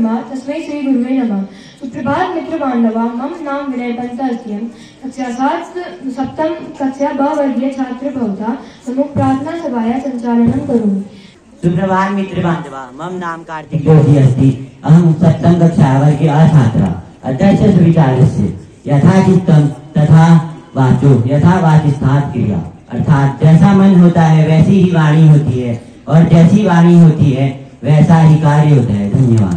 ब्रह्मा तस्मै श्री गुरुवे नमः। सुप्रभात मित्र बांधवा, मम नाम विनय पंत अस्ति। कक्षा 7 कक्षा ब वर्गीय छात्र भवता सम्मुख प्रार्थना सभाया संचालनं करोमि। सुप्रभात मित्र बांधवा, मम नाम कार्तिक जोशी अस्ति। अहं 7 कक्षा वर्गीय छात्र। अध्यक्ष विचारस्य यथा चित्तम तथा वाचो यथा वाचिस्थात् क्रिया, अर्थात जैसा मन होता है वैसी ही वाणी होती है और जैसी वाणी होती है वैसा ही कार्य होता है। धन्यवाद।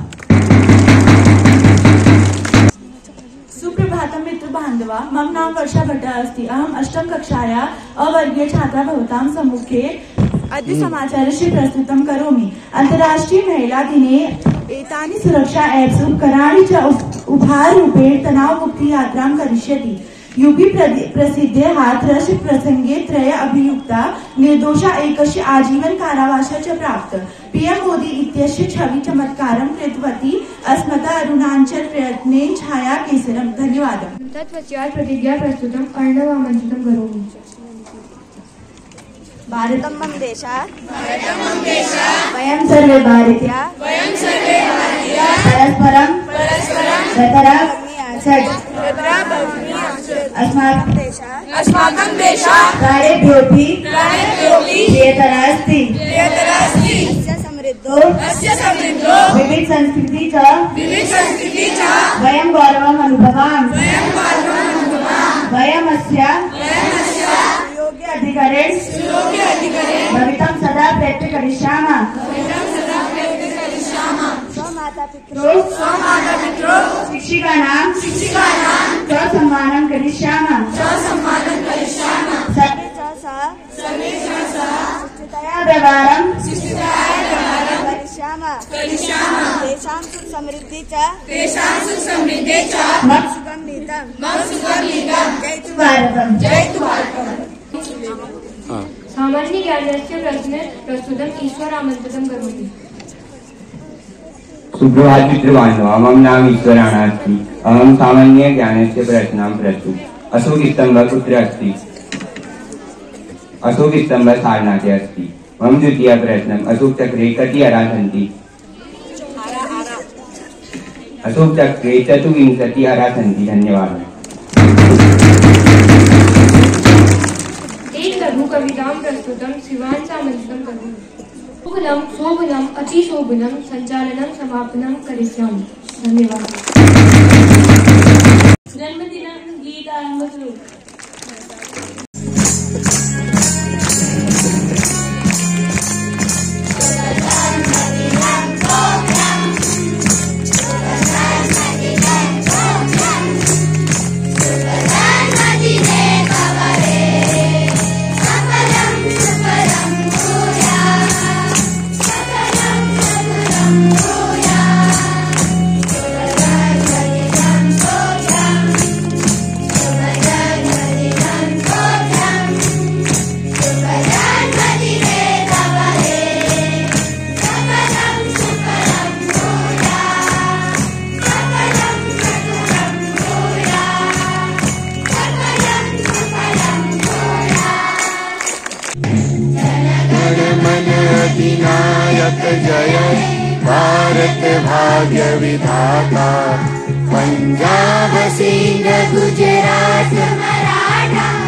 सुप्रभातं मित्र बांधवा, मम नाम वर्षा भट्ट अस्ति। अहम् 8 कक्षाया अवर्गीय छात्रा भवतां सम्मुखे अद्य समाचारस्य प्रस्तुतं करोमि। अन्तर्राष्ट्रीय महिला दिने एतानि सुरक्षा एप्स् उपकरणानि च उपहाररूपेण तनावमुक्ति यात्रां करिष्यति। यूपी प्रसिद्धे हाथरस प्रसंगे 3 अभियुक्ता निर्दोषा एकस्य आजीवन कारावासः च प्राप्त। पीएम मोदी इत्यस्य छवि चमत्कारं कृतवती अस्मता अरुणाचल प्रयत्ने छाया केसरम। धन्यवादः। तत्पश्चात् प्रतिज्ञा प्रस्तुतम् अर्णवामन्त्रितं करोमि। भारतं मम देशः वयं सर्वे भारतीया परस्परं अस्माकं देशः कार्येभ्योऽपि प्रियतरः अस्ति। अस्य समृद्धो विविध संस्कृति च वयं गौरवम् अनुभवामः। वयमस्य योग्य अधिकारेण भवितुं सदा प्रयत्नं करिष्यामः। स्वमातापित्रोः शिक्षिकाणां च सम्मानं करिष्यामः। सर्वे च सह शिष्टतया व्यवहारं करिष्यामः। तेषां सुख समृद्धि च मम सुखं नीतम्। जय तु भारतम्। सामान्य ज्ञानस्य प्रश्ने प्रस्तुतम् ईश्वरामन्त्रितं करोमि। सुप्रभात मित्र बांधवा, मम नाम ईश्वराणा अस्ति। अहं सामान्य ज्ञानस्य प्रश्नां प्रस्तुम्। अशोकस्तम्भः कुत्र अस्ति? अशोकस्तम्भः सारनाथे अस्ति। मम द्वितीयः प्रश्नः, अशोकचक्रे कति अराः सन्ति? अशोकचक्रे 24 अराः सन्ति। धन्यवादः। एक लघु कवितां प्रस्तुतं शिवांशामन्त्रितं करोमि। शोभनम् अतिशोभनं संचालनं समापनं करिष्यामि। धन्यवाद। जन्मदिन गीत आरंभ करो। अधिनायक जय भारत भाग्य विधाता, पंजाब सिंध गुजरात मराठा।